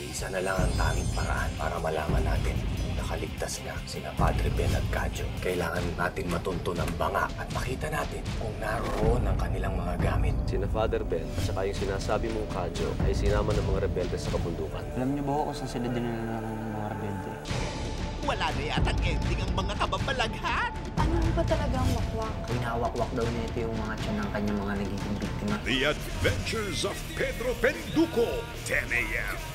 Isa na lang ang tanging paraan para malaman natin kung nakaligtas na sina Padre Ben at Kadyo. Kailangan natin matunto ng banga at makita natin kung naroon ang kanilang mga gamit. Sina Father Ben at saka yung sinasabi mong Kadyo ay sinama ng mga rebelde sa kabundukan. Alam niyo ba kung saan sila dinala ng mga rebelde? Wala na yatang ending ang mga kababalaghan. Ano ba talaga ang wakwak? Winawakwak daw nito yung mga tiyan ng kanyang mga nagiging biktima. The Adventures of Pedro Penduko, 10 a.m.